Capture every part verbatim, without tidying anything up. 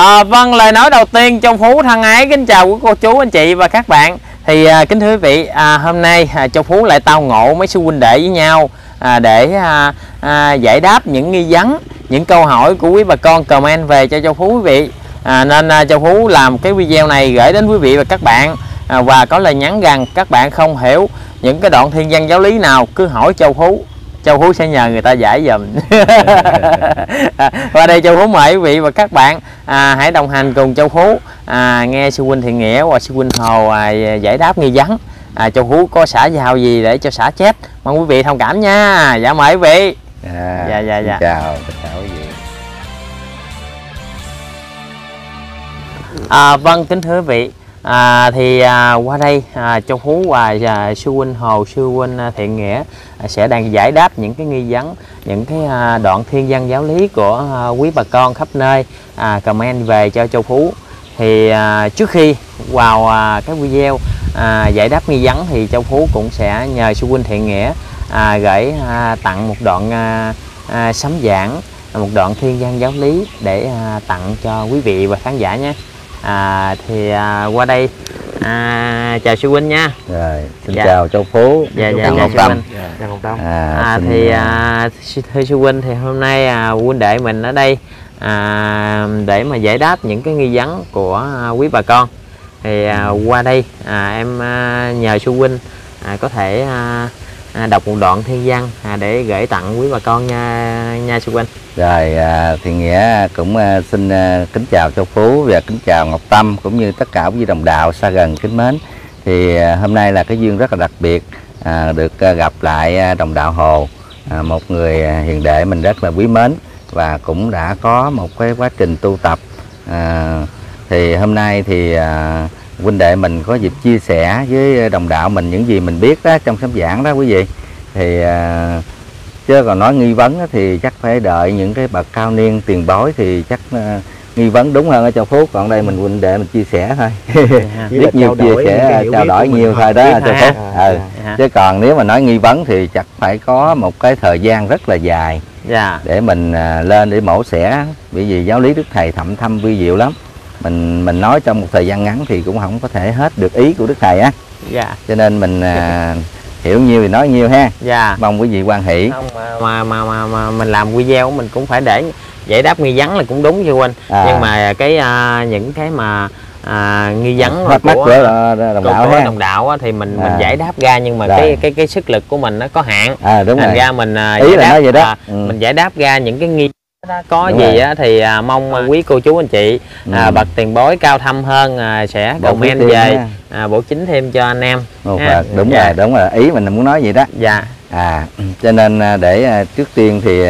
À, vâng, lời nói đầu tiên Châu Phú thân ái kính chào quý cô chú anh chị và các bạn. Thì à, kính thưa quý vị, à, hôm nay à, Châu Phú lại tao ngộ mấy sư huynh đệ với nhau à, để à, à, giải đáp những nghi vấn, những câu hỏi của quý bà con comment về cho Châu Phú quý vị. À, nên à, Châu Phú làm cái video này gửi đến quý vị và các bạn, à, và có lời nhắn rằng các bạn không hiểu những cái đoạn thiên văn giáo lý nào cứ hỏi Châu Phú, Châu Phú sẽ nhờ người ta giải giùm. Và đây Châu Phú mời quý vị và các bạn à, hãy đồng hành cùng Châu Phú à, nghe sư huynh Thiện Nghĩa và sư huynh Hồ à, giải đáp nghi vấn. à, Châu Phú có xả vào gì để cho xả chết, mong quý vị thông cảm nha. Dạ mời quý vị. À, dạ dạ dạ. Chào tất cả quý vị. À, vâng, kính thưa quý vị, à, thì à, qua đây à, Châu Phú và à, sư huynh Hồ, sư huynh Thiện Nghĩa à, sẽ đang giải đáp những cái nghi vấn, những cái à, đoạn thiên văn giáo lý của à, quý bà con khắp nơi à, comment về cho Châu Phú. Thì à, trước khi vào à, cái video à, giải đáp nghi vấn thì Châu Phú cũng sẽ nhờ sư huynh Thiện Nghĩa à, gửi à, tặng một đoạn à, à, sấm giảng, một đoạn thiên văn giáo lý để à, tặng cho quý vị và khán giả nhé. À, thì à, qua đây à, chào sư huynh nha. Rồi, xin dạ. chào Châu Phú. Dạ, dạ, chào dạ, Ngọc sư Tâm. huynh. Chào Ngọc Tâm. À, À, xin, thì à, thưa sư huynh, thì hôm nay à, huynh đệ mình ở đây à, để mà giải đáp những cái nghi vấn của à, quý bà con. Thì à, qua đây à, em à, nhờ sư huynh à, có thể à, à, đọc một đoạn thiên văn à, để gửi tặng quý bà con nha, nha sư huynh. Rồi, à, Thiện Nghĩa cũng à, xin à, kính chào Châu Phú và kính chào Ngọc Tâm cũng như tất cả quý vị đồng đạo xa gần kính mến. Thì à, hôm nay là cái duyên rất là đặc biệt à, được à, gặp lại à, đồng đạo Hồ, à, một người à, hiền đệ mình rất là quý mến và cũng đã có một cái quá trình tu tập. À, thì hôm nay thì à, huynh đệ mình có dịp chia sẻ với đồng đạo mình những gì mình biết đó trong sấm giảng đó quý vị. Thì à, chứ còn nói nghi vấn thì chắc phải đợi những cái bậc cao niên tiền bối thì chắc uh, nghi vấn đúng hơn ở Châu Phú, còn đây mình huynh đệ mình chia sẻ thôi. Biết nhiều chia sẻ trao đổi nhiều thôi đó Châu Phú. À, ừ. à. Chứ còn nếu mà nói nghi vấn thì chắc phải có một cái thời gian rất là dài Dạ. để mình uh, lên để mổ xẻ, bởi vì giáo lý Đức Thầy thậm thâm vi diệu lắm. Mình mình nói trong một thời gian ngắn thì cũng không có thể hết được ý của Đức Thầy á. Dạ. Cho nên mình uh, hiểu nhiều thì nói nhiều ha. Dạ. Mong quý vị quan hỷ. Không, mà, mà mà mà mình làm video của mình cũng phải để giải đáp nghi vấn là cũng đúng sư huynh. À. Nhưng mà cái à, những cái mà à, nghi vấn mắt mắt của, của đồng đạo, của đồng đạo á, thì mình à. mình giải đáp ra, nhưng mà rồi. cái cái cái sức lực của mình nó có hạn. À, đúng thành rồi. ra mình à, ý giải là đáp, nói vậy đó. À, ừ. Mình giải đáp ra những cái nghi đó, có đúng gì á, thì à, mong à, quý cô chú anh chị à, ừ. bậc tiền bối cao thâm hơn à, sẽ comment về à, bổ chính thêm cho anh em. Một Phật, đúng dạ. rồi, đúng rồi, ý mình muốn nói vậy đó. Dạ. À, cho nên để trước tiên thì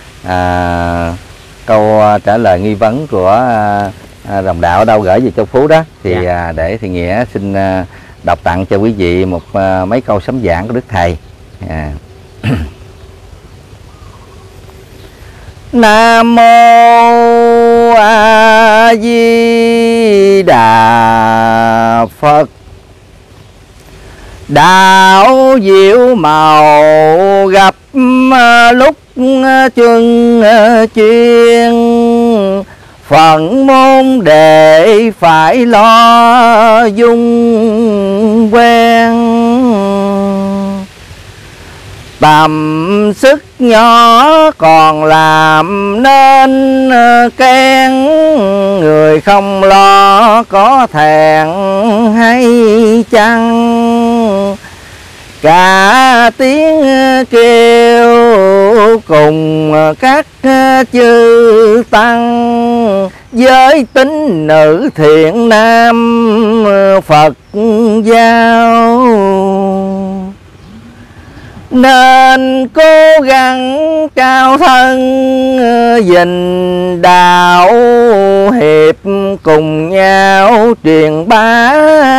à, câu trả lời nghi vấn của à, đồng đạo ở đâu gửi về Châu Phú đó thì dạ. à, để thì Nghĩa xin à, đọc tặng cho quý vị một à, mấy câu sấm giảng của Đức Thầy. À. Nam mô A Di Đà Phật. Đạo diệu màu gặp lúc chân chuyên, phận môn đệ phải lo dung quen. Tầm sức nhỏ còn làm nên khen, người không lo có thẹn hay chăng. Cả tiếng kêu cùng các chư tăng, giới tính nữ thiện nam Phật giáo. Nên cố gắng cao thân gìn đạo, hiệp cùng nhau truyền bá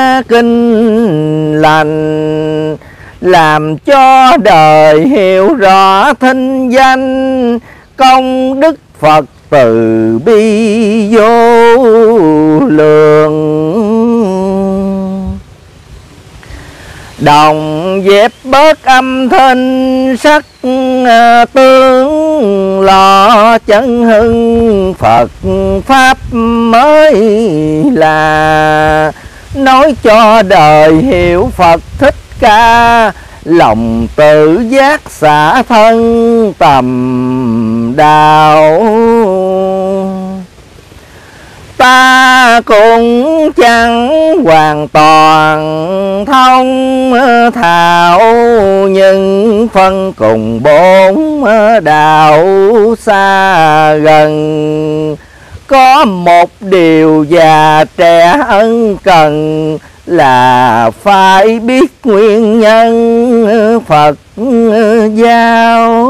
kinh lành, làm cho đời hiểu rõ thinh danh công đức Phật từ bi vô lượng. Đồng dọn dẹp bớt âm thanh sắc tướng, lo chân hưng Phật Pháp mới là nói cho đời hiểu Phật Thích Ca, lòng tự giác xả thân tầm đạo. Ta cũng chẳng hoàn toàn thông thạo, nhưng phân cùng bốn đạo xa gần. Có một điều già trẻ ân cần, là phải biết nguyên nhân Phật giáo.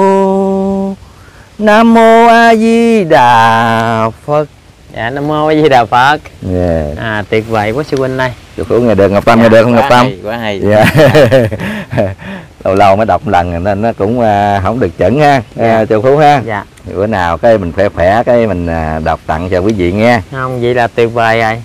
Nam mô A Di Đà Phật. Dạ, Nam mô A Di Đà Phật. Yeah. À, tuyệt vời quá sư huynh này. Chú Phú nghe được Ngọc Tâm, dạ, nghe được không Ngọc Tâm? Hay, quá hay. Yeah. Lâu lâu mới đọc lần nên nó cũng uh, không được chuẩn ha, dạ. uh, Chú Phú ha. Dạ. Thì bữa nào cái mình khỏe khỏe cái mình uh, đọc tặng cho quý vị nghe. Không, vậy là tuyệt vời rồi.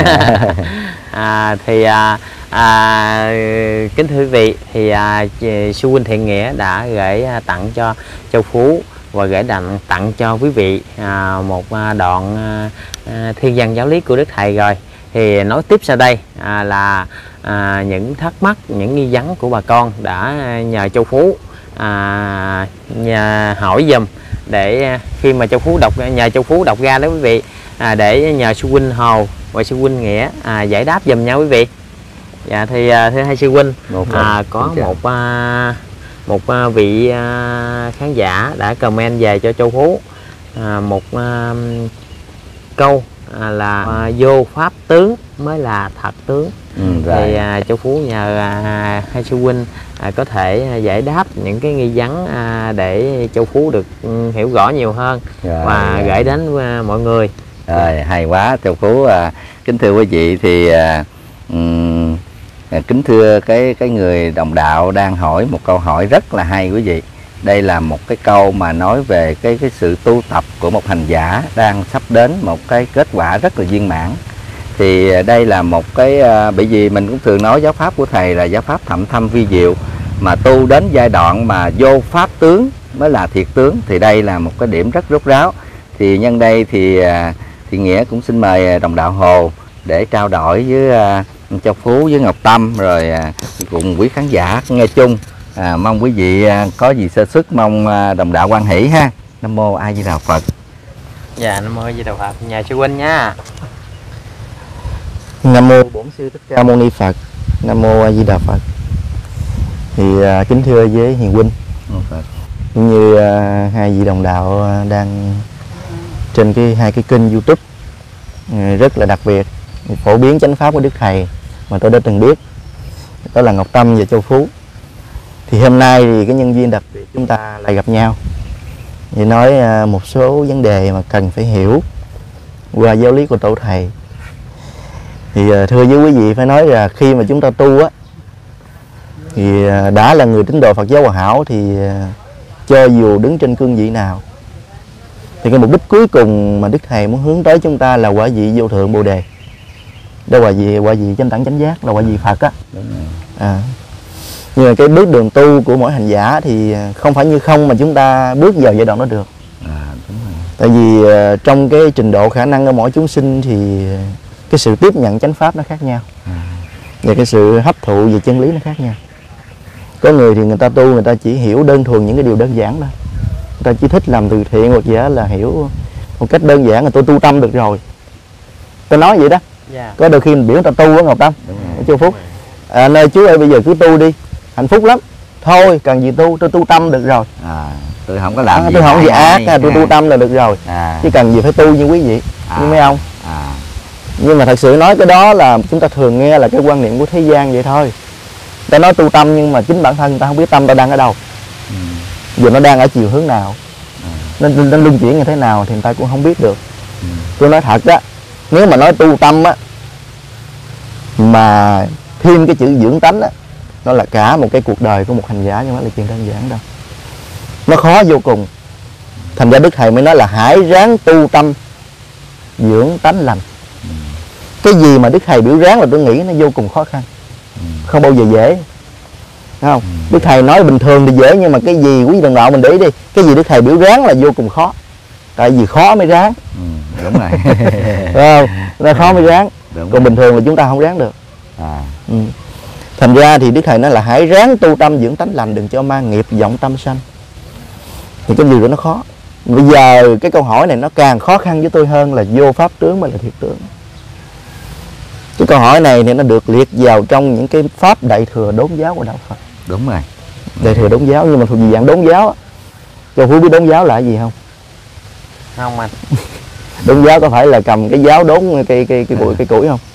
à, thì à, à, kính thưa quý vị, thì à, sư huynh Thiện Nghĩa đã gửi à, tặng cho Châu Phú và gửi tặng tặng cho quý vị à, một à, đoạn à, thiên văn giáo lý của Đức Thầy rồi. Thì nói tiếp sau đây à, là à, những thắc mắc, những nghi vấn của bà con đã nhờ Châu Phú à, nhờ hỏi dùm, để khi mà Châu Phú đọc, nhờ Châu Phú đọc ra đó quý vị, à, để nhờ sư huynh Hồ và sư huynh Nghĩa à, giải đáp dùm nhau quý vị. Dạ, thì à, thưa hai sư huynh, à, có một à, một à, vị à, khán giả đã comment về cho Châu Phú à, một à, câu à, là à, vô pháp tướng mới là thật tướng. Ừ, thì à, Châu Phú nhờ à, hai sư huynh à, có thể giải đáp những cái nghi vấn à, để Châu Phú được um, hiểu rõ nhiều hơn rồi, và rồi. gửi đến uh, mọi người. Rồi, hay quá Châu Phú. À, kính thưa quý vị, thì à, um, kính thưa cái cái người đồng đạo đang hỏi một câu hỏi rất là hay quý vị. Đây là một cái câu mà nói về cái cái sự tu tập của một hành giả đang sắp đến một cái kết quả rất là viên mãn. Thì đây là một cái, bởi vì mình cũng thường nói giáo pháp của thầy là giáo pháp thậm thâm vi diệu, mà tu đến giai đoạn mà vô pháp tướng mới là thiệt tướng, thì đây là một cái điểm rất rốt ráo. Thì nhân đây thì thì Nghĩa cũng xin mời đồng đạo Hồ để trao đổi với Châu Phú với Ngọc Tâm, rồi cùng quý khán giả nghe chung. À, mong quý vị có gì sơ xuất mong đồng đạo hoan hỷ ha. Nam mô A Di Đà Phật. Dạ, Nam mô A Di Đà Phật. Nhà sư huynh nha. Nam mô Bổn Sư Thích Ca Mâu Ni Phật. Nam mô A Di Đà Phật. Thì uh, kính thưa với hiền huynh, cũng như uh, hai vị đồng đạo đang trên cái hai cái kênh YouTube uh, rất là đặc biệt phổ biến chánh pháp của Đức Thầy mà tôi đã từng biết, đó là Ngọc Tâm và Châu Phú. Thì hôm nay thì cái nhân viên đặc biệt chúng ta lại gặp nhau để nói uh, một số vấn đề mà cần phải hiểu qua giáo lý của tổ thầy. Thì thưa với quý vị, phải nói là khi mà chúng ta tu á, thì đã là người tín đồ Phật giáo Hòa Hảo, thì cho dù đứng trên cương vị nào, thì cái mục đích cuối cùng mà Đức Thầy muốn hướng tới chúng ta là quả vị vô thượng Bồ Đề. Đó quả vị quả vị chánh đẳng chánh giác, là quả vị Phật á. À. Nhưng mà cái bước đường tu của mỗi hành giả thì không phải như không mà chúng ta bước vào giai đoạn đó được. À, đúng rồi. Tại vì trong cái trình độ khả năng của mỗi chúng sinh thì cái sự tiếp nhận chánh pháp nó khác nhau, và cái sự hấp thụ về chân lý nó khác nhau. Có người thì người ta tu, người ta chỉ hiểu đơn thuần những cái điều đơn giản thôi, người ta chỉ thích làm từ thiện hoặc giả là hiểu một cách đơn giản là tôi tu tâm được rồi. Tôi nói vậy đó. Yeah. Có đôi khi mình biểu người ta tu á Ngọc Tâm, Châu Phúc, à, nơi chú ơi bây giờ cứ tu đi, hạnh phúc lắm. Thôi cần gì tu, tôi tu tâm được rồi. À, tôi không có làm à, gì tôi không gì ác, à, tôi à. tu tâm là được rồi. À. Chứ cần gì phải tu như quý vị, à. như mấy ông. À. Nhưng mà thật sự nói cái đó là chúng ta thường nghe là cái quan niệm của thế gian vậy thôi. Ta nói tu tâm nhưng mà chính bản thân ta không biết tâm ta đang ở đâu. Ừ. Giờ nó đang ở chiều hướng nào, à. nó, nó luân chuyển như thế nào thì người ta cũng không biết được. Ừ. Tôi nói thật á, nếu mà nói tu tâm á mà thêm cái chữ dưỡng tánh á, nó là cả một cái cuộc đời của một hành giả, nhưng mà là chuyện đơn giản đâu. Nó khó vô cùng. Thành ra Đức Thầy mới nói là hãy ráng tu tâm dưỡng tánh lành. Ừ. Cái gì mà Đức Thầy biểu ráng là tôi nghĩ nó vô cùng khó khăn, ừ. không bao giờ dễ. không? Ừ. Đức thầy nói bình thường thì dễ, nhưng mà cái gì quý đồng đạo mình để ý đi, cái gì Đức thầy biểu ráng là vô cùng khó, tại vì khó mới ráng. Ừ, đúng rồi. Đúng không? Nó khó mới ráng, đúng còn rồi. Bình thường là chúng ta không ráng được. À. Ừ. Thành ra thì Đức thầy nói là hãy ráng tu tâm dưỡng tánh lành, đừng cho ma nghiệp vọng tâm sanh. Thì cái điều đó nó khó. Bây giờ cái câu hỏi này nó càng khó khăn với tôi hơn là vô pháp tướng mới là thiệt tướng. Cái câu hỏi này thì nó được liệt vào trong những cái pháp đại thừa đốn giáo của đạo Phật. Đúng rồi. Đại thừa đốn giáo, nhưng mà thuộc về dạng đốn giáo á. Cho Phú biết đốn giáo là cái gì không? Không anh. Đốn giáo có phải là cầm cái giáo đốn cây cây cây củi cây củi không?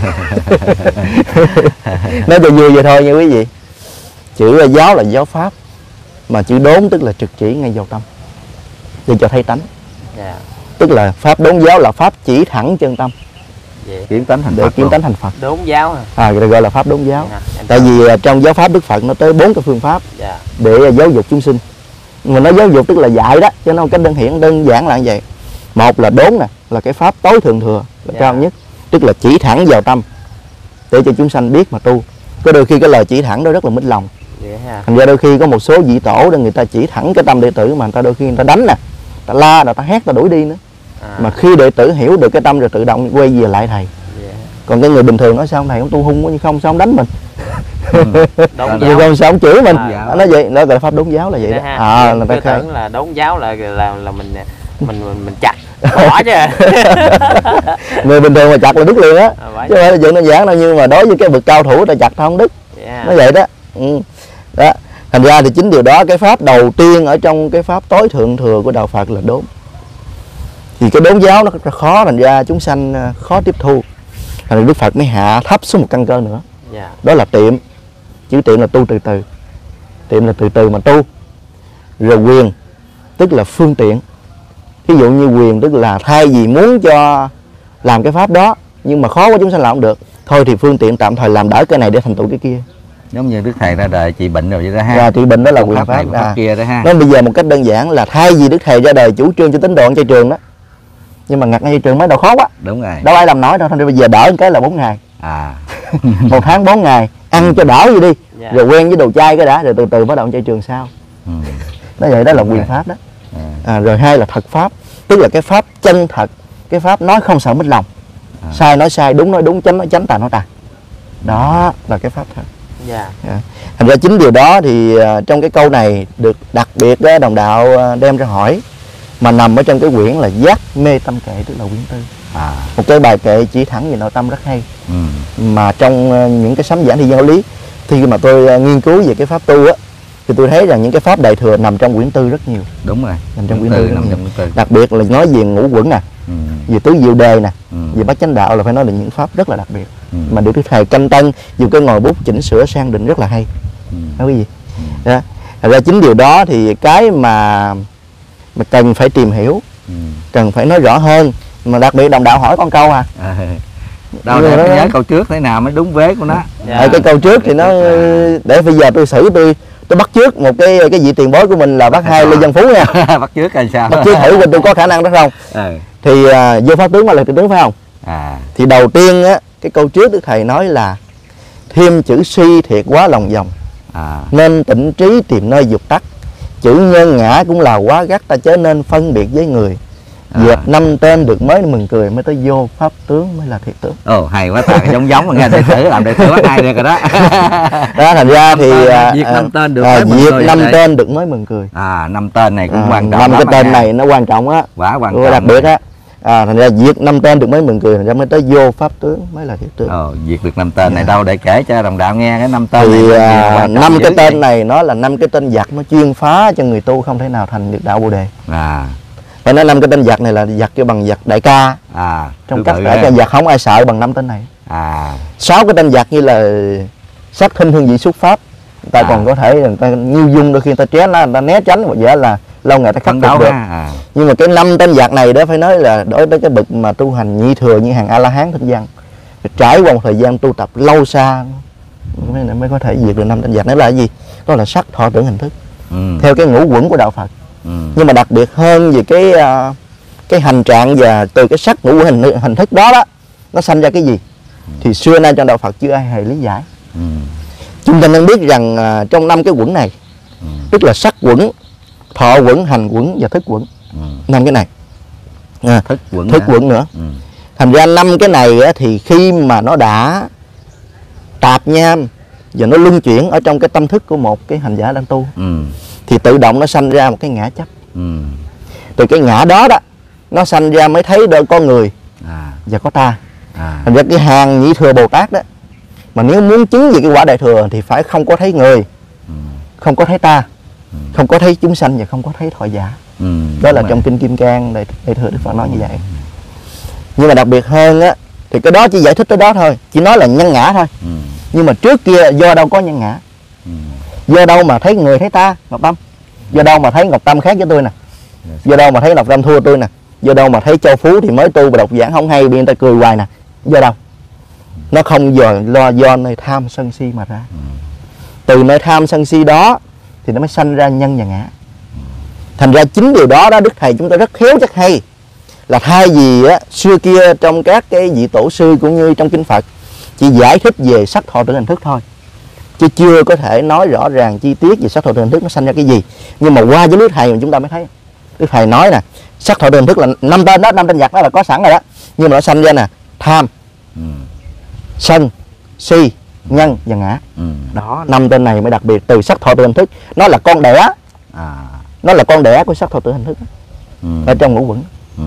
Nói cho vui vậy thôi nha quý vị. Chữ giáo là giáo pháp, mà chữ đốn tức là trực chỉ ngay vào tâm để cho thấy tánh. Yeah. Tức là pháp đốn giáo là pháp chỉ thẳng chân tâm. Vậy. Kiếm tánh thành để Phật kiếm luôn. tánh thành Phật. Đốn giáo à? À, gọi là pháp đốn giáo. Yeah. Tại vì trong giáo pháp Đức Phật nó tới bốn cái phương pháp. Yeah. Để giáo dục chúng sinh. Mà nó giáo dục tức là dạy đó, cho nên cách đơn hiển đơn giản là như vậy. Một là đốn nè, là cái pháp tối thượng thừa, là yeah. cao nhất, tức là chỉ thẳng vào tâm để cho chúng sanh biết mà tu. Có đôi khi cái lời chỉ thẳng đó rất là mít lòng. Yeah. Thành ra đôi khi có một số vị tổ đó người ta chỉ thẳng cái tâm đệ tử, mà người ta đôi khi người ta đánh nè, ta la, người ta hét, ta đuổi đi nữa. À. Mà khi đệ tử hiểu được cái tâm rồi tự động quay về lại thầy. Yeah. Còn cái người bình thường nói sao thầy không tu hung quá, không sao không đánh mình. Ừ. Không sao không chửi mình. À, nói vậy, nó gọi là pháp đốn giáo là vậy đó. Ha. À, là ta tưởng là đốn giáo là là là mình mình mình, mình chặt bỏ chứ. Người bình thường mà chặt là đứt liền á. À, chứ không phải là chuyện đơn giản đâu, nhưng mà đối với cái bậc cao thủ ta chặt không đứt. Yeah. Nó vậy đó. Ừ. Đó. Thành ra thì chính điều đó, cái pháp đầu tiên ở trong cái pháp tối thượng thừa của đạo Phật là đốn. Thì cái đốn giáo nó rất là khó, thành ra chúng sanh khó tiếp thu. Thành ra Đức Phật mới hạ thấp xuống một căn cơ nữa. Yeah. Đó là tiệm. Chữ tiệm là tu từ từ. Tiệm là từ từ mà tu. Rồi quyền tức là phương tiện. Ví dụ như quyền tức là thay vì muốn cho làm cái pháp đó nhưng mà khó quá chúng sanh làm không được, thôi thì phương tiện tạm thời làm đỡ cái này để thành tựu cái kia. Giống như Đức Thầy ra đời trị bệnh rồi vậy đó ha. Rồi, trị bệnh đó là quyền pháp, pháp, pháp à. kia đó ha. Nên bây giờ một cách đơn giản là thay vì Đức Thầy ra đời chủ trương cho tín đồ ăn chay trường đó, nhưng mà ngặt ăn chay trường mới đầu khó quá. Đúng rồi. Đâu ai làm nói đâu, thành ra bây giờ đỡ cái là bốn ngày. À. Một tháng bốn ngày ăn cho đỡ gì đi. Yeah. Rồi quen với đồ chay cái đã, rồi từ từ bắt đầu ăn chay trường sau. Ừ. Nó vậy đó là quyền pháp đó. À, rồi hai là thật pháp, tức là cái pháp chân thật, cái pháp nói không sợ mất lòng. À. Sai nói sai, đúng nói đúng, chánh nói chánh, tà nói tà. Đó là cái pháp thật. Yeah. Yeah. Thành ra chính điều đó thì uh, trong cái câu này được đặc biệt đó, đồng đạo uh, đem ra hỏi, mà nằm ở trong cái quyển là Giác Mê Tâm Kệ, tức là quyển tư. À. Một cái bài kệ chỉ thẳng về nội tâm rất hay. Ừ. Mà trong uh, những cái sấm giảng thi giáo lý, khi mà tôi uh, nghiên cứu về cái pháp tu á, thì tôi thấy rằng những cái pháp đại thừa nằm trong quyển tư rất nhiều. Đúng rồi. Nằm trong quyển tư, nằm trong quyển tư. Đặc biệt là nói về ngũ quẩn nè, ừ. về tứ diệu đề nè, ừ. về bát chánh đạo là phải nói là những pháp rất là đặc biệt. Ừ. Mà được Đức Thầy canh tân dùng cái ngòi bút chỉnh sửa sang định rất là hay. Ừ. Nói cái gì? Ừ. Đó. Thật ra chính điều đó thì cái mà mà cần phải tìm hiểu, ừ. cần phải nói rõ hơn. Mà đặc biệt đồng đạo hỏi con câu à. À. Đâu để nó nhớ câu trước thế nào mới đúng vế của nó. Yeah. À, cái câu trước thì nó để bây giờ tôi xử tôi tôi bắt chước một cái cái vị tiền bối của mình là bác Hai Lê Văn Phú nha. Bắt chước là sao? Bắt chước thử coi tôi có khả năng đó không. Ừ. Thì à, vô pháp tướng mà là tuyệt tướng phải không? À. Thì đầu tiên á, cái câu trước Đức Thầy nói là thêm chữ si thiệt quá lòng vòng. À. Nên tịnh trí tìm nơi dục tắc. Chữ nhân ngã cũng là quá gắt, ta chớ nên phân biệt với người. Dẹp à. năm tên được mới mừng cười, mới tới vô pháp tướng mới là thiệt tướng. Ồ hay quá, ta giống giống mà nghe đệ tử làm đệ tử bắt hay được rồi đó. Đó thành ra thì diệt năm tên được à, mới diệt năm tên được mới mừng cười. À năm tên này cũng à, quan trọng. Năm cái tên này nó quan trọng á. Quá quan trọng. Đặc biệt á. À, thành ra diệt năm tên được mới mừng cười, thành ra mới tới vô pháp tướng mới là thiệt tướng. Ồ, diệt được năm tên này đâu để kể cho đồng đạo nghe cái năm tên thì, này. À, năm cái tên này nó là năm cái tên giặc, nó chuyên phá cho người tu không thể nào thành được đạo Bồ đề. À. Phải nói năm cái tên giặc này là giặc cho bằng giặc đại ca. À, trong các đại ca giặc không ai sợ bằng năm tên này. À. Sáu cái tên giặc như là sát thinh hương vị xuất pháp, người ta à. còn có thể người ta nhiêu dung, đôi khi người ta tránh nó, người ta né tránh một vẻ là lâu ngày ta khắc phục được. À. Nhưng mà cái năm tên giặc này đó phải nói là đối với cái bậc mà tu hành nhị thừa như hàng A La Hán Thích Văn, trải qua một thời gian tu tập lâu xa mới, mới có thể diệt được năm tên giặc. Đó là cái gì? Đó là sắc thọ tưởng hình thức. Ừ. Theo cái ngũ quẩn của đạo Phật. Ừ. Nhưng mà đặc biệt hơn về cái uh, cái hành trạng và từ cái sắc ngũ hình hình thức đó đó nó sanh ra cái gì, ừ. thì xưa nay trong đạo Phật chưa ai hề lý giải. Ừ. Chúng ta nên biết rằng à, trong năm cái quẩn này, ừ. tức là sắc quẩn, thọ quẩn, hành quẩn và thức quẩn, năm ừ. cái này, à, thức quẩn, thức quẩn nữa. Ừ. Thành ra năm cái này á, thì khi mà nó đã tạp nham và nó luân chuyển ở trong cái tâm thức của một cái hành giả đang tu, ừ. thì tự động nó sanh ra một cái ngã chấp. Ừ. Từ cái ngã đó đó nó sanh ra mới thấy được con người à. và có ta. À. Thành ra cái hàng nhị thừa Bồ Tát đó, mà nếu muốn chứng về cái quả đại thừa thì phải không có thấy người, ừ. không có thấy ta, ừ. không có thấy chúng sanh và không có thấy thọ giả. Ừ. Đó là trong kinh Kim Cang đại, đại thừa Đức Phật nói như vậy. Nhưng mà đặc biệt hơn á thì cái đó chỉ giải thích tới đó thôi, chỉ nói là nhân ngã thôi. Ừ. Nhưng mà trước kia do đâu có nhân ngã, ừ. do đâu mà thấy người thấy ta, Ngọc Tâm, do đâu mà thấy Ngọc Tâm khác với tôi nè, do đâu mà thấy Ngọc Tâm thua tôi nè, do đâu mà thấy Châu Phú thì mới tu và đọc giảng không hay bị người ta cười hoài nè, do đâu? Nó không do lo do nơi tham sân si mà ra. Ừ. Từ nơi tham sân si đó thì nó mới sanh ra nhân và ngã. Thành ra chính điều đó đó Đức Thầy chúng ta rất khéo rất hay, là thay vì á, xưa kia trong các cái vị tổ sư cũng như trong kinh Phật chỉ giải thích về sắc thọ tưởng hành thức thôi, chứ chưa có thể nói rõ ràng chi tiết về sắc thọ tưởng hành thức nó sanh ra cái gì. Nhưng mà qua với Đức Thầy mà chúng ta mới thấy Đức Thầy nói nè, sắc thọ tưởng hành thức là năm tên đó, năm tên giặc đó là có sẵn rồi đó, nhưng mà nó sanh ra nè tham, ừ. sân, si, nhân và ngã. Ừ. Đó, năm tên này mới đặc biệt từ sắc thọ tưởng hành thức, nó là con đẻ, à. nó là con đẻ của sắc thọ tưởng hành thức, ừ. ở trong ngũ quẩn. Ừ.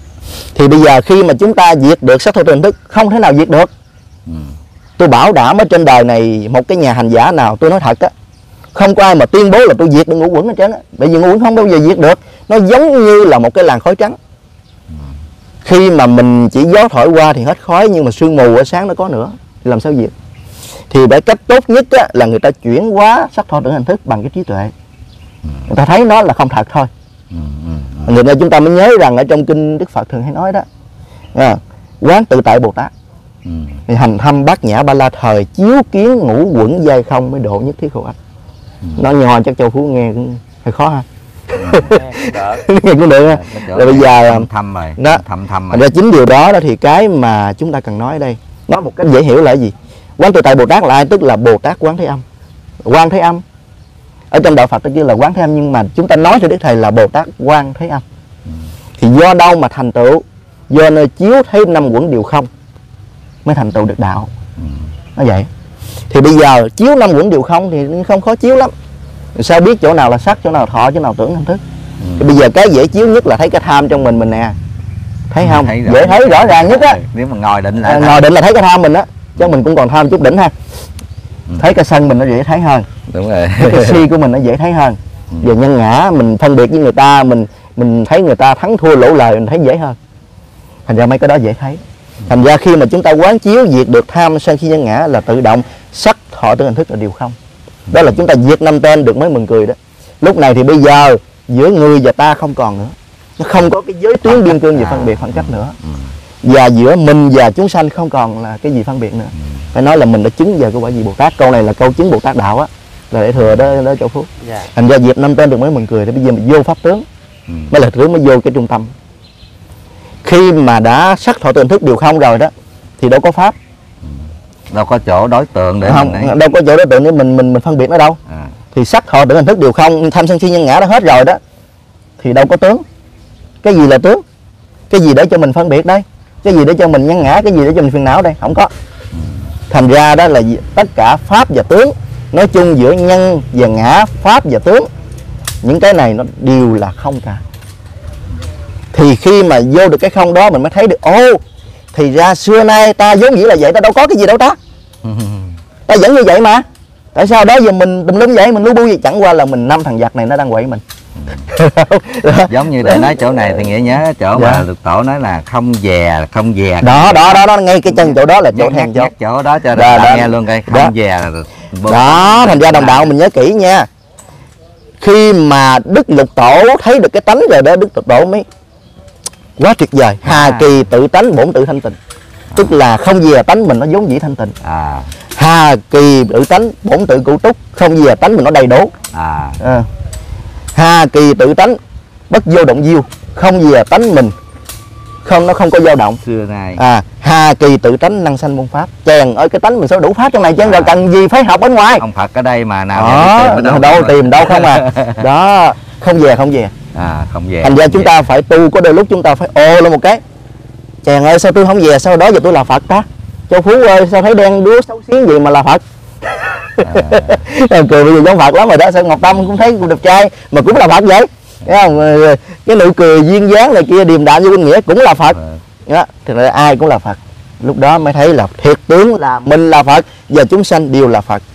Thì bây giờ khi mà chúng ta diệt được sắc thọ tưởng hành thức, không thể nào diệt được. Ừ. Tôi bảo đảm ở trên đời này một cái nhà hành giả nào, tôi nói thật á, không có ai mà tuyên bố là tôi diệt được ngũ quẩn hết trơn á. Bởi vì ngũ quẩn không bao giờ diệt được, nó giống như là một cái làn khói trắng. Ừ. Khi mà mình chỉ gió thổi qua thì hết khói, nhưng mà sương mù ở sáng nó có nữa thì làm sao diệt? Thì cái cách tốt nhất á, là người ta chuyển hóa sắc thọ tưởng hành thức bằng cái trí tuệ. Ừ. Người ta thấy nó là không thật thôi. Ừ. Ừ. Người ta chúng ta mới nhớ rằng ở trong kinh Đức Phật thường hay nói đó, à, quán tự tại Bồ Tát, ừ. thì hành thâm bát nhã ba la thời, chiếu kiến ngũ quẩn giai không mới độ nhất thiết khổ ách. Ừ. Nó nho chắc Châu Phú nghe cũng hơi khó ha. Ừ, nghe cũng được ha. Rồi bây giờ thâm rồi, đó, thâm thâm rồi. Ra chính điều đó đó thì cái mà chúng ta cần nói ở đây, nói một cách dễ hiểu là gì? Quán tự tại Bồ Tát là ai? Tức là Bồ Tát Quán Thế Âm. Quán Thế Âm ở trong đạo Phật ta kêu là Quán Thế Âm, nhưng mà chúng ta nói cho Đức Thầy là Bồ Tát Quán Thế Âm. Ừ. Thì do đâu mà thành tựu? Do nơi chiếu thấy năm quẩn đều không mới thành tựu được đạo. Ừ. Nó vậy. Thì bây giờ chiếu năm quẩn đều không thì không khó chiếu lắm. Sao biết chỗ nào là sắc, chỗ nào thọ, chỗ nào tưởng hành thức? Ừ. Thì bây giờ cái dễ chiếu nhất là thấy cái tham trong mình mình nè. Thấy không? Thấy dễ thấy rõ ràng nhất á. Nếu mà ngồi định là à, ngồi định là thấy cái tham mình á. Chứ ừ. mình cũng còn tham chút đỉnh ha. Ừ. Thấy cái sân mình nó dễ thấy hơn. Đúng rồi. Thấy cái si của mình nó dễ thấy hơn. Ừ. Về nhân ngã mình phân biệt với người ta, mình mình thấy người ta thắng thua lỗ lời mình thấy dễ hơn. Thành ra mấy cái đó dễ thấy. Thành ra khi mà chúng ta quán chiếu diệt được tham sân si nhân ngã là tự động sắc thọ tưởng hành thức là điều không. Đó là chúng ta diệt năm tên được mới mừng cười đó. Lúc này thì bây giờ giữa người và ta không còn nữa, nó không có cái giới tuyến biên cương gì phân biệt khoảng cách nữa. Và giữa mình và chúng sanh không còn là cái gì phân biệt nữa. Phải nói là mình đã chứng về cái quả vị Bồ Tát. Câu này là câu chứng Bồ Tát đạo á, là để thừa đó, đó Châu Phú. Yeah. Thành ra diệt năm tên được mới mừng cười. Thì bây giờ mình vô pháp tướng, ừ. mới là tướng mới vô cái trung tâm. Khi mà đã sắc thọ tưởng thức đều không rồi đó thì đâu có pháp, đâu có chỗ đối tượng để không, mình đâu có chỗ đối tượng để mình mình mình phân biệt nó đâu. À. Thì sắc thọ tưởng hành thức đều không, tham sân si nhân ngã đã hết rồi đó thì đâu có tướng. Cái gì là tướng? Cái gì để cho mình phân biệt đây? Cái gì để cho mình nhân ngã? Cái gì để cho mình phiền não đây? Không có. Thành ra đó là tất cả pháp và tướng, nói chung giữa nhân và ngã, pháp và tướng, những cái này nó đều là không cả. Thì khi mà vô được cái không đó mình mới thấy được, ô thì ra xưa nay ta vốn dĩ là vậy, ta đâu có cái gì đâu ta. Ta vẫn như vậy mà. Tại sao đó giờ mình tùm lum vậy, mình lu bu gì? Chẳng qua là mình năm thằng giặc này nó đang quậy mình. Giống như để nói chỗ này thì nghĩa nhớ chỗ dạ. mà được tổ nói là không dè, không dè. Đó, đó, đó, đó, ngay cái chân chỗ đó là chỗ thèn chốt. Chỗ đó cho đó, đó, nghe luôn cái không đó. Dè. Đó, thành ra đồng đạo mình nhớ kỹ nha. Khi mà Đức Lục Tổ thấy được cái tánh rồi đó, Đức Lục Tổ mới quá tuyệt vời. Hà à. Kỳ tự tánh bổn tự thanh tịnh. À. Tức là không gì là tánh mình nó vốn dĩ thanh tịnh. À. Hà kỳ tự tánh bổn tự cụ túc, không gì là tánh mình nó đầy đủ. À. À. Hà kỳ tự tánh bất vô động diêu, không gì là tánh mình không, nó không có dao động. Xưa nay À, hà kỳ tự tránh năng sanh môn pháp. Chàng ơi, cái tánh mình sao đủ pháp trong này chứ, à. Rồi cần gì phải học ở ngoài. Ông Phật ở đây mà nào đó, tìm ở đâu, đâu tìm đâu không à. Đó, không về không về. À, không về. Thành ra chúng về. ta phải tu, có đôi lúc chúng ta phải ồ lên một cái. Chàng ơi, sao tôi không về, sao đó giờ tôi là Phật ta? Châu Phú ơi, sao thấy đen đúa xấu xí gì mà là Phật? À. Cười bây giờ giống Phật lắm rồi đó. Sao Ngọc Tâm cũng thấy cũng đẹp trai mà cũng là Phật vậy? Thấy không? Cái nụ cười duyên dáng này kia điềm đạm như Huynh Nghĩa cũng là Phật. Đó, thì ra ai cũng là Phật. Lúc đó mới thấy là thiệt tướng là mình là Phật và chúng sanh đều là Phật.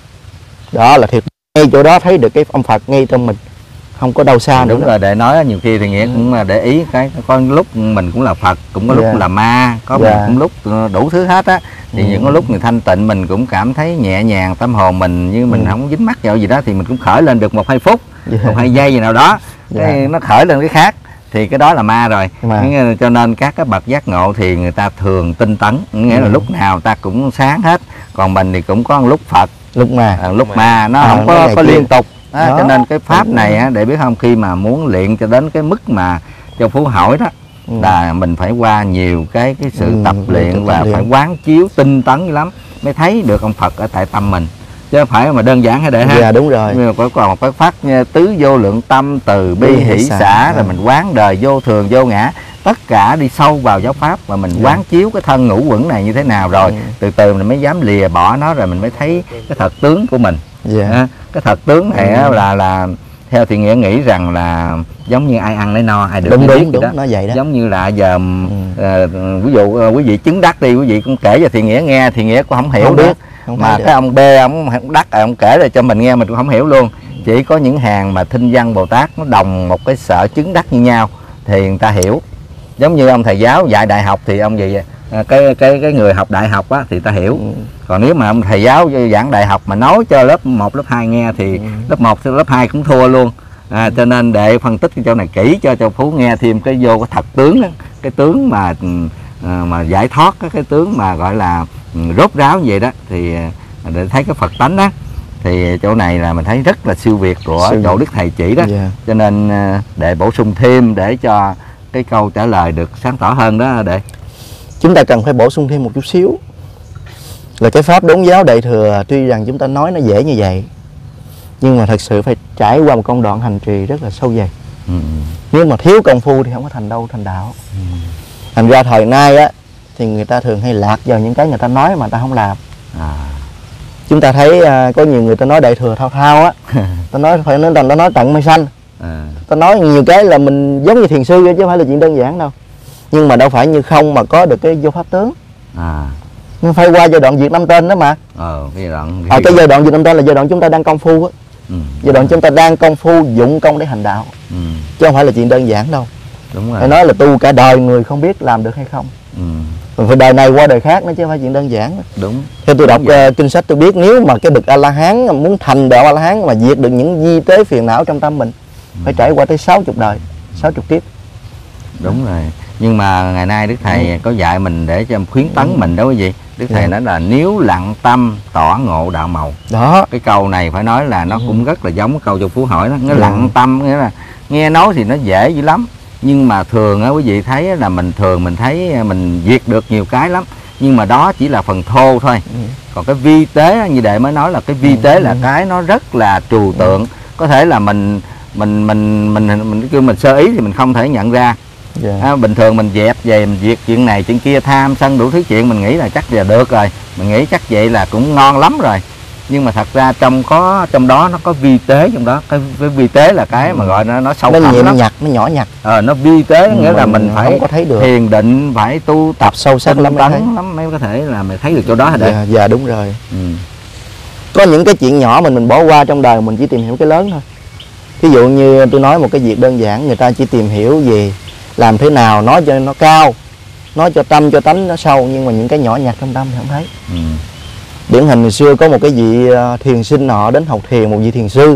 Đó là thiệt, ngay chỗ đó thấy được cái ông Phật ngay trong mình, không có đâu xa nữa. Đúng rồi, để nói nhiều khi thì Nghĩa cũng để ý cái có lúc mình cũng là Phật, cũng có lúc yeah. là ma, có yeah. mình cũng lúc đủ thứ hết á. Thì ừ. những cái lúc mình thanh tịnh mình cũng cảm thấy nhẹ nhàng, tâm hồn mình như mình ừ. không dính mắc vào gì đó thì mình cũng khởi lên được một hai phút, yeah. một hai giây gì nào đó, yeah. cái nó khởi lên cái khác thì cái đó là ma rồi. Mà. Cho nên các cái bậc giác ngộ thì người ta thường tinh tấn, nghĩa ừ. là lúc nào ta cũng sáng hết. Còn mình thì cũng có một lúc Phật, lúc ma, à, lúc ma nó à, không có, có liên tục. Đó, đó. Cho nên cái pháp này á, để biết không, khi mà muốn luyện cho đến cái mức mà Châu Phú hỏi đó ừ. là mình phải qua nhiều cái cái sự ừ, tập luyện và luyện. Phải quán chiếu tinh tấn lắm mới thấy được ông Phật ở tại tâm mình, chứ không phải mà đơn giản hay để ha. Dạ đúng rồi. Nhưng mà phải còn một cái pháp tứ vô lượng tâm, từ bi hỷ xả, xả rồi mình quán đời vô thường vô ngã, tất cả đi sâu vào giáo pháp và mình yeah. quán chiếu cái thân ngũ uẩn này như thế nào rồi ừ. từ từ mình mới dám lìa bỏ nó, rồi mình mới thấy cái thật tướng của mình. Yeah. À, cái thật tướng này ừ. là là theo thì Nghĩa nghĩ rằng là giống như ai ăn lấy no, ai được đúng đúng, đúng đó. Nó vậy đó. Giống như là giờ ừ. uh, ví dụ uh, quý vị chứng đắc đi, quý vị cũng kể cho thì Nghĩa nghe, thì Nghĩa cũng không hiểu không biết không mà cái ông B ông đắc ông kể lại cho mình nghe mình cũng không hiểu luôn. Chỉ có những hàng mà thinh văn Bồ Tát nó đồng một cái sở chứng đắc như nhau thì người ta hiểu. Giống như ông thầy giáo dạy đại học thì ông gì cái cái cái người học đại học á thì ta hiểu. Ừ. Còn nếu mà ông thầy giáo giảng đại học mà nói cho lớp một lớp hai nghe thì ừ. lớp một lớp hai cũng thua luôn. À, cho nên để phân tích cái chỗ này kỹ cho Châu Phú nghe thêm cái vô cái thật tướng đó, cái tướng mà mà giải thoát, cái tướng mà gọi là rốt ráo như vậy đó thì để thấy cái Phật tánh đó. Thì chỗ này là mình thấy rất là siêu việt của siêu chỗ Đức Thầy chỉ đó. Yeah. Cho nên để bổ sung thêm để cho cái câu trả lời được sáng tỏ hơn đó đệ. Chúng ta cần phải bổ sung thêm một chút xíu là cái pháp đốn giáo Đại Thừa, tuy rằng chúng ta nói nó dễ như vậy nhưng mà thật sự phải trải qua một công đoạn hành trì rất là sâu dày. Ừ. Nếu mà thiếu công phu thì không có thành đâu thành đạo. Ừ. Thành ra thời nay á thì người ta thường hay lạc vào những cái người ta nói mà người ta không làm. À. Chúng ta thấy uh, có nhiều người ta nói Đại Thừa thao thao á, ta nói phải nói ta nói tận mây xanh. À. Ta nói nhiều cái là mình giống như thiền sư chứ không phải là chuyện đơn giản đâu. Nhưng mà đâu phải như không mà có được cái vô pháp tướng. À. Nhưng phải qua giai đoạn diệt năm tên đó mà. Ờ, cái giai đoạn Ở cái giai đoạn diệt năm tên là giai đoạn chúng ta đang công phu á. Ừ. Giai đoạn chúng ta đang công phu dụng công để hành đạo. Ừ. Chứ không phải là chuyện đơn giản đâu. Đúng rồi. Phải nói là tu cả đời người không biết làm được hay không. Ừ. Phải đời này qua đời khác nó chứ không phải chuyện đơn giản. Đúng. Theo tôi đọc uh, kinh sách tôi biết nếu mà cái bậc A La Hán muốn thành đạo A La Hán mà diệt được những di tế phiền não trong tâm mình, ừ. phải trải qua tới sáu mươi đời, sáu mươi kiếp. Đúng rồi. Nhưng mà ngày nay Đức Thầy ừ. có dạy mình để cho khuyến tấn ừ. mình đó quý vị. Đức Thầy ừ. nói là nếu lặng tâm tỏ ngộ đạo màu. Đó. Cái câu này phải nói là nó ừ. cũng rất là giống cái câu Châu Phú hỏi đó. Nó ừ. lặng tâm nghĩa là nghe nói thì nó dễ dữ lắm. Nhưng mà thường á quý vị thấy là mình thường mình thấy mình diệt được nhiều cái lắm. Nhưng mà đó chỉ là phần thô thôi. Ừ. Còn cái vi tế như đệ mới nói là cái vi ừ. tế là cái nó rất là trừu tượng. Ừ. Có thể là mình mình mình mình mình mình, mình, mình sơ ý thì mình không thể nhận ra. Yeah. À, bình thường mình dẹp về mình diệt chuyện này chuyện kia, tham sân đủ thứ chuyện, mình nghĩ là chắc là được rồi, mình nghĩ chắc vậy là cũng ngon lắm rồi. Nhưng mà thật ra trong có trong đó nó có vi tế trong đó. Cái, cái vi tế là cái mà gọi nó nó sâu thẳm lắm, nó nhặt nó nhỏ nhặt. Ờ, nó vi tế ừ, nghĩa là mình phải không có thấy được. Thiền định phải tu tập sâu sắc lắm mới, lắm mới có thể là mình thấy được chỗ đó hả? Dạ, dạ đúng rồi. Ừ. Có những cái chuyện nhỏ mình mình bỏ qua trong đời, mình chỉ tìm hiểu cái lớn thôi. Ví dụ như tôi nói một cái việc đơn giản, người ta chỉ tìm hiểu về làm thế nào nói cho nó cao, nói cho tâm cho tánh nó sâu, nhưng mà những cái nhỏ nhặt trong tâm thì không thấy. Ừ. Điển hình hồi xưa có một cái vị thiền sinh họ đến học thiền, một vị thiền sư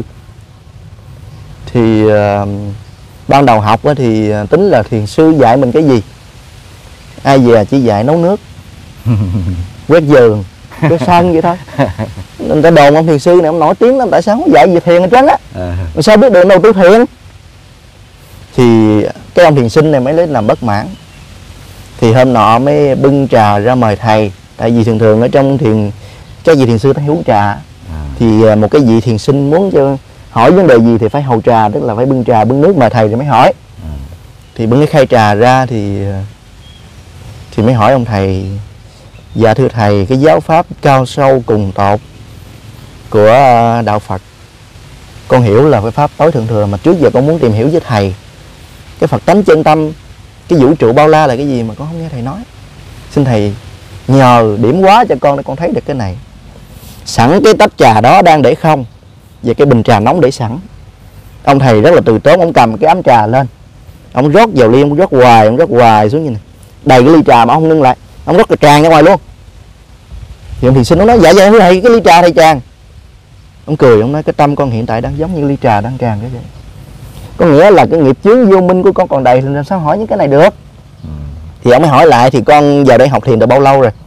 thì uh, ban đầu học thì tính là thiền sư dạy mình cái gì, ai về chỉ dạy nấu nước, quét giường, quét sân vậy thôi. Người ta đồn ông thiền sư này ông nổi tiếng lắm, tại sao không dạy về thiền hết trơn á, mà sao biết được đâu tu thiền. Thì cái ông thiền sinh này mới lấy làm bất mãn, Thì hôm nọ mới bưng trà ra mời thầy. Tại vì thường thường ở trong thiền, các vị thiền sư hay uống trà. À. Thì một cái vị thiền sinh muốn cho hỏi vấn đề gì thì phải hầu trà, tức là phải bưng trà bưng nước mời thầy rồi mới hỏi. À. Thì bưng cái khay trà ra thì thì mới hỏi ông thầy: dạ thưa thầy, cái giáo pháp cao sâu cùng tột của đạo Phật con hiểu là cái pháp tối thượng thừa, mà trước giờ con muốn tìm hiểu với thầy cái Phật tánh chân tâm, cái vũ trụ bao la là cái gì mà con không nghe thầy nói. Xin thầy nhờ điểm hóa cho con để con thấy được cái này. Sẵn cái tách trà đó đang để không, và cái bình trà nóng để sẵn. Ông thầy rất là từ tốn, ông cầm cái ấm trà lên, ông rót vào ly, ông rót hoài, ông rót hoài xuống như này, đầy cái ly trà mà ông không ngưng lại, ông rót cái tràn ra ngoài luôn. Thì ông thiền sinh nó nói: dạ dạ thưa thầy, cái ly trà thầy tràn. Ông cười, ông nói: cái tâm con hiện tại đang giống như ly trà đang tràn cái vậy. Có nghĩa là cái nghiệp chướng vô minh của con còn đầy, thì làm sao hỏi những cái này được. Ừ. Thì ông mới hỏi lại: thì con vào đây học thiền được bao lâu rồi?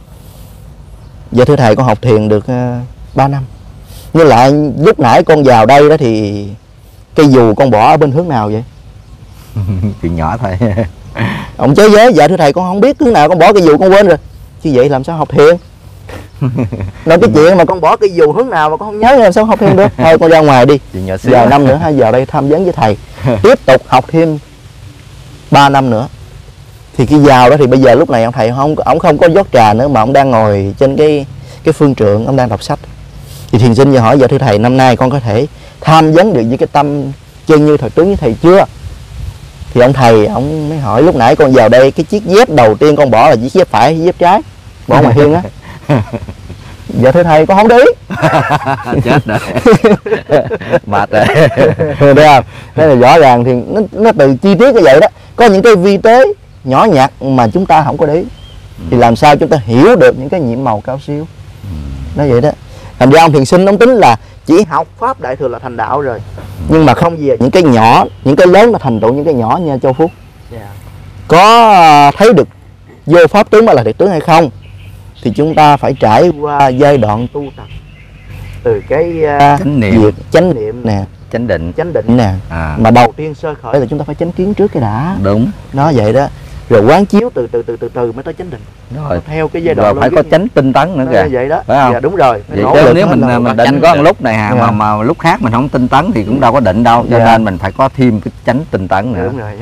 Dạ thưa thầy, con học thiền được uh, ba năm. Nhưng lại lúc nãy con vào đây đó thì cây dù con bỏ ở bên hướng nào vậy? Chuyện nhỏ thôi. Ông chế giới: dạ thưa thầy, con không biết hướng nào con bỏ cây dù, con quên rồi. Chứ vậy làm sao học thiền? Nói cái chuyện mà con bỏ cái dù hướng nào mà con không nhớ, làm sao học thêm được. Thôi con ra ngoài đi, vài năm nữa hay giờ đây tham vấn với thầy, tiếp tục học thêm ba năm nữa. Thì cái vào đó thì bây giờ lúc này ông thầy không ông không có rót trà nữa, mà ông đang ngồi trên cái cái phương trượng, ông đang đọc sách. Thì thiền sinh vừa hỏi: dạ thưa thầy, năm nay con có thể tham vấn được với cái tâm chân như thật tướng với thầy chưa? Thì ông thầy ông mới hỏi: lúc nãy con vào đây, cái chiếc dép đầu tiên con bỏ là chiếc dép phải hay dép trái? Bỏ ngoài hiên á. Dạ thưa thầy, con không để ý. Chết rồi. Mệt rồi. Thấy không? Thế là rõ ràng thì nó, nó từ chi tiết như vậy đó. Có những cái vi tế nhỏ nhặt mà chúng ta không có để ý, ừ. thì làm sao chúng ta hiểu được những cái nhiệm màu cao siêu. Ừ. Nói vậy đó. Thành ra ông thiền sinh ông tính là chỉ học pháp đại thừa là thành đạo rồi. Ừ. Nhưng mà không gì những cái nhỏ, những cái lớn là thành tựu những cái nhỏ nha Châu Phúc. Yeah. Có thấy được vô pháp tướng mà là thiệt tướng hay không, thì chúng ta phải trải qua giai đoạn tu tập từ cái uh, chánh niệm, việc chánh niệm nè, chánh định, chánh định nè. À. Mà đầu tiên sơ khởi là chúng ta phải chánh kiến trước cái đã. Đúng. Nó vậy đó. Rồi quán chiếu từ từ từ từ từ mới tới chánh định. Rồi theo cái giai đoạn rồi phải có chánh tinh tấn nữa kìa. Vậy đó. Phải không? Dạ, đúng rồi. Vậy chứ nếu mình mình định có một lúc này hà, dạ. mà mà lúc khác mình không tinh tấn thì cũng đâu có định đâu. Cho dạ. nên mình phải có thêm cái chánh tinh tấn nữa. Đúng rồi.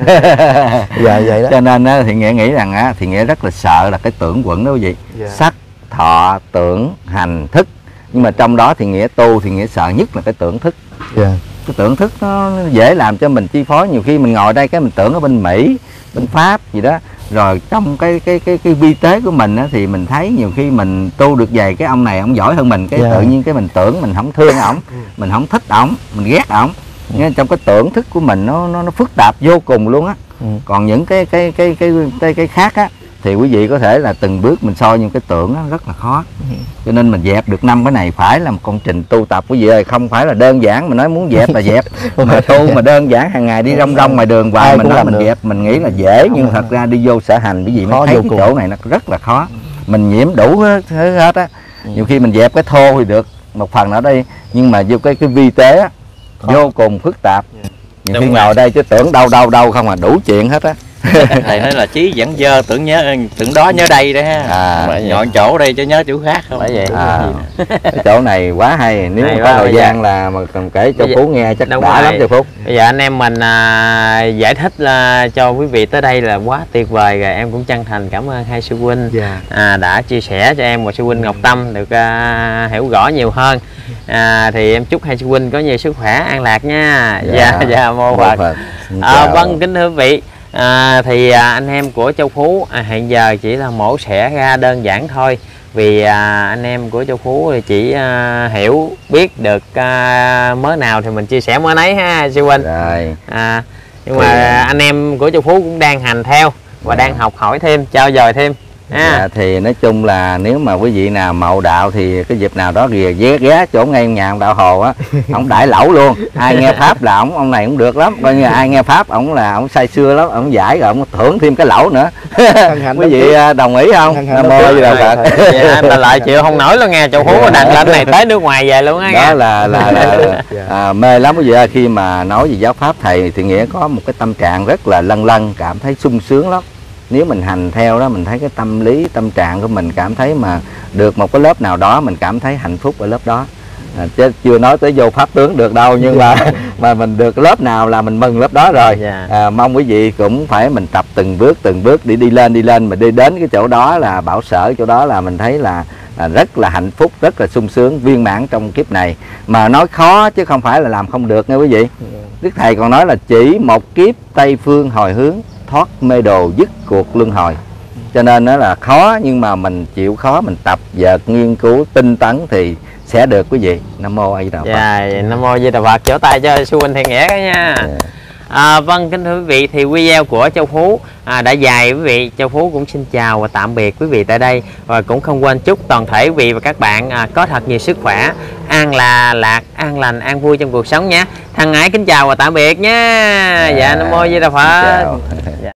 Dạ vậy đó. Cho nên thì nghĩa nghĩ rằng á, thì nghĩa rất là sợ là cái tưởng quẩn đó quý vị. Dạ. Sắc, thọ, tưởng, hành, thức. Nhưng mà trong đó thì nghĩa tu thì nghĩa sợ nhất là cái tưởng thức. Yeah. Cái tưởng thức nó dễ làm cho mình chi phối. Nhiều khi mình ngồi đây cái mình tưởng ở bên Mỹ, bên Pháp gì đó. Rồi trong cái cái cái cái vi tế của mình á, thì mình thấy nhiều khi mình tu được vài cái ông này ông giỏi hơn mình, cái yeah. tự nhiên cái mình tưởng mình không thương ổng, mình không thích ổng, mình ghét ổng. Nên trong cái tưởng thức của mình nó nó, nó phức tạp vô cùng luôn á. Ừ. Còn những cái cái cái cái cái cái khác á thì quý vị có thể là từng bước mình soi những cái tưởng đó rất là khó. Ừ. Cho nên mình dẹp được năm cái này phải là một công trình tu tập quý vị ơi, không phải là đơn giản mình nói muốn dẹp là dẹp. Mà tu mà đơn giản hàng ngày đi rong rong ngoài đường vài mình nói mình được. Dẹp mình nghĩ là dễ, nhưng thật ra đi vô sở hành quý vị mới thấy cái chỗ này nó rất là khó. Mình nhiễm đủ hết, hết á. Ừ. Nhiều khi mình dẹp cái thô thì được một phần ở đây, nhưng mà vô cái cái vi tế á vô cùng phức tạp. Nhiều khi ngồi đây chứ tưởng đâu đâu đâu không à, đủ chuyện hết á. Thầy nói là trí dẫn dơ, tưởng nhớ tưởng đó nhớ đây đó ha. À, nhọn chỗ đây chứ nhớ chỗ khác không phải vậy. À, cái chỗ này quá hay, nếu hay mà có thời gian giờ. Là mà cần kể cho Phú nghe chắc đã lắm cho Phú. Bây giờ anh em mình à, giải thích là cho quý vị tới đây là quá tuyệt vời rồi. Em cũng chân thành cảm ơn hai sư huynh yeah. à, đã chia sẻ cho em và sư huynh Ngọc Tâm được à, hiểu rõ nhiều hơn. À, thì em chúc hai sư huynh có nhiều sức khỏe an lạc nha. Dạ dạ mô Phật. À, vâng kính thưa quý vị. À, thì à, anh em của Châu Phú à, hiện giờ chỉ là mổ xẻ ra đơn giản thôi, vì à, anh em của Châu Phú thì chỉ à, hiểu biết được à, mớ nào thì mình chia sẻ mớ nấy ha sư huynh. À, nhưng mà thì... anh em của Châu Phú cũng đang hành theo và đang học hỏi thêm, trao dồi thêm. À. Dạ, thì nói chung là nếu mà quý vị nào mậu đạo thì cái dịp nào đó ghé ghé, ghé chỗ ngay nhà ông đạo Hồ á, ông đại lẩu luôn. Ai nghe pháp là ông ông này cũng được lắm, coi như ai nghe pháp ông là ông say sưa lắm, ông giải rồi ông thưởng thêm cái lẩu nữa. Quý vị đồng ý không? Nam mô gì đâu Phật. Dạ, mà lại chịu không nổi luôn nghe, Châu Phú có đăng lên này tới nước ngoài về luôn á. Đó là là, là, là à, mê lắm quý vị ơi. Khi mà nói về giáo pháp thầy thì nghĩa có một cái tâm trạng rất là lân lân, cảm thấy sung sướng lắm. nếu mình hành theo đó, mình thấy cái tâm lý tâm trạng của mình cảm thấy mà được một cái lớp nào đó mình cảm thấy hạnh phúc ở lớp đó. À, chứ chưa nói tới vô pháp tướng được đâu, nhưng mà mà mình được lớp nào là mình mừng lớp đó rồi. À, mong quý vị cũng phải mình tập từng bước từng bước để đi lên đi lên mà đi đến cái chỗ đó là bảo sở, chỗ đó là mình thấy là à, rất là hạnh phúc, rất là sung sướng, viên mãn trong kiếp này. Mà nói khó chứ không phải là làm không được nha quý vị. Đức Thầy còn nói là chỉ một kiếp Tây phương hồi hướng, thoát mê đồ dứt cuộc luân hồi. Cho nên nó là khó, nhưng mà mình chịu khó, mình tập dượt nghiên cứu tinh tấn thì sẽ được quý vị. Nam mô A Di Đà Phật. Dạ, Nam mô A Di Đà Phật. Vỗ tay cho sư huynh Thiện Nghĩa đó nha. Yeah. À, vâng, kính thưa quý vị, thì video của Châu Phú à, đã dài quý vị. Châu Phú cũng xin chào và tạm biệt quý vị tại đây, và cũng không quên chúc toàn thể quý vị và các bạn à, có thật nhiều sức khỏe, an là lạc, an lành, an vui trong cuộc sống nhé. Thân ái kính chào và tạm biệt nhé. Dạ, Nam mô A Di Đà Phật. Dạ.